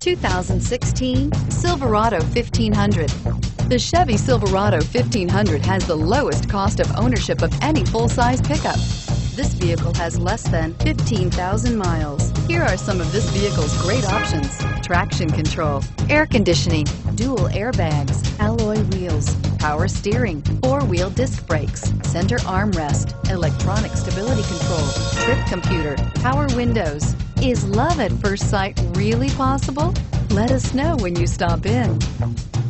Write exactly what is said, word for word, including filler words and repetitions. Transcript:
two thousand sixteen Silverado fifteen hundred. The Chevy Silverado fifteen hundred has the lowest cost of ownership of any full-size pickup. This vehicle has less than fifteen thousand miles. Here are some of this vehicle's great options: traction control, air conditioning, dual airbags, alloy wheels, power steering, four-wheel disc brakes, center armrest, electronic stability control, trip computer, power windows. Is love at first sight really possible? Let us know when you stop in.